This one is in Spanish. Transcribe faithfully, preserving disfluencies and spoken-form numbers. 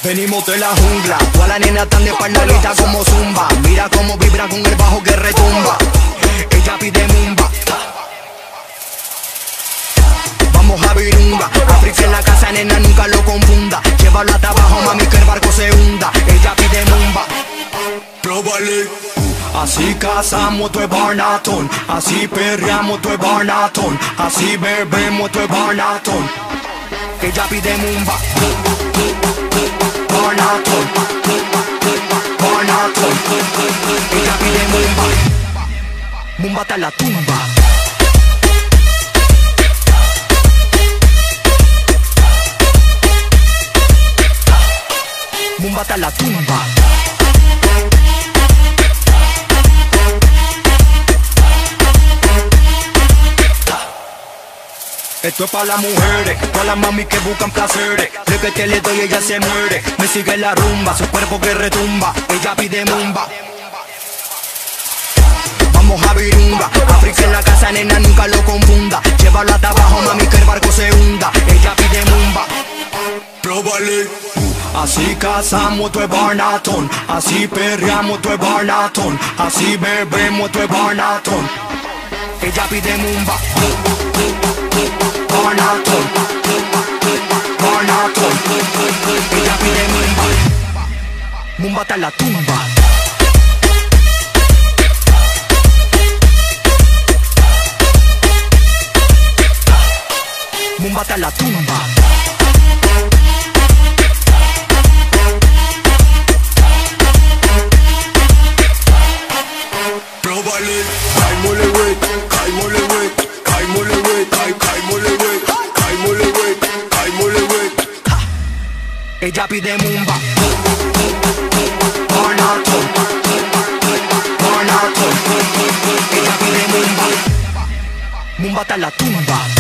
Venimos de la jungla, todas las nenas están de espaldadita como zumba. Mira cómo vibra con el bajo que retumba. Ella pide mumba. Vamos a virunga, África en la casa, nena, nunca lo confunda. Llévalo hasta abajo, mami, que el barco se hunda. Ella pide mumba. Próbale. Así cazamos tu barnatón, así perreamos tu barnatón, así bebemos tu barnatón. Ella pide mumba. Barnatón, barnatón. Ella pide mumba. Mumba hasta la tumba. Mumba hasta la tumba. Esto es para las mujeres, para las mami que buscan placeres. De que te le doy ella se muere. Me sigue la rumba, su cuerpo que retumba. Ella pide mumba. Vamos a virunga, África en la casa, nena, nunca lo confunda. Llévalo hasta abajo, mami, que el barco se hunda. Ella pide mumba. Próbale. Así cazamos tu barnatón, así perreamos tu barnatón, así bebemos tu barnatón. Ella pide mumba. Barnatón, barnatón. Ella pide mumba. Mumba hasta la tumba. Mumba hasta la tumba. Próbale. Caimole wey, caimole wey, caimole wey, cai, caimole wey, caimole wey, caimole wey. Ella pide mumba. Barnatón, barnatón. Ella pide mumba. Mumba hasta la tumba.